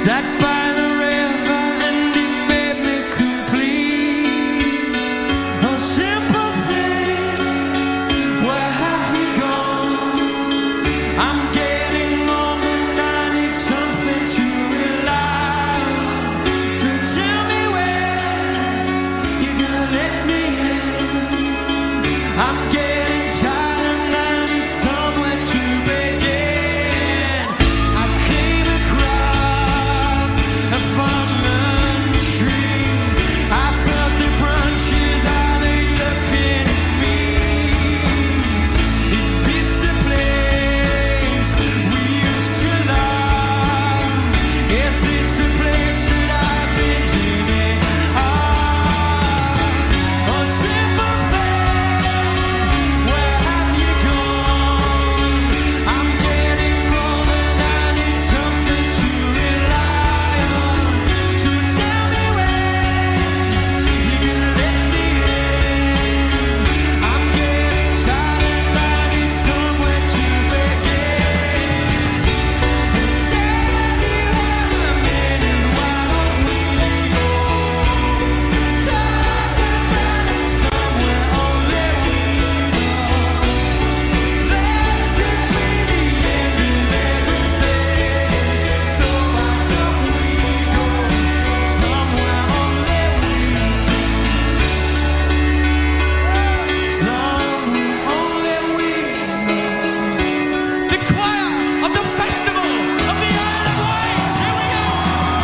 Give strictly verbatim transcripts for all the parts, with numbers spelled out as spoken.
Sat by the river and it made me complete. Oh, simple thing, where have you gone? I'm getting old and I need something to rely on. So tell me where you're gonna let me in. I'm getting tired and I need somewhere to begin. I came across a fallen tree. I felt the branches, are they looking at me? Is this the place we used to love? Is this the place that I've been dreaming of? Oh, simple thing, where have you gone? I'm getting old and I need something to rely on. So tell me when you're gonna let me in. I'm getting tired and I need somewhere to begin. Tell me where I'm headed, why don't we go? Talk about it somewhere only we know. This could be the end of everything. So why don't we go somewhere only we know? Somewhere only we know. The choir of the Festival of the Isle of Wight. Here we go.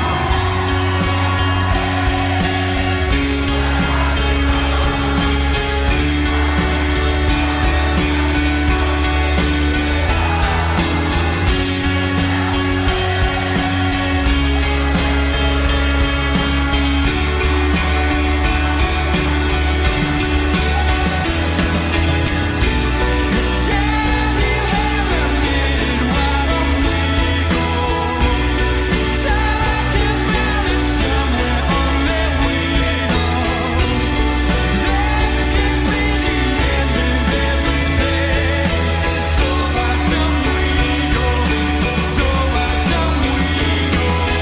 Tell me where I'm headed, why don't we go? Talk about it somewhere only we know. This could be the end of everything. So why don't we go? So why don't we go?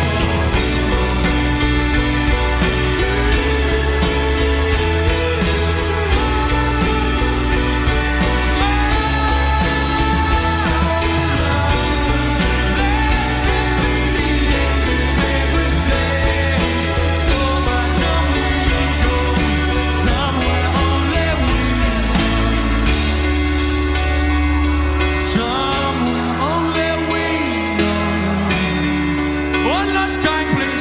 One last time, please.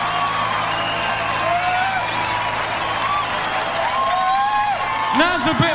Now's the bit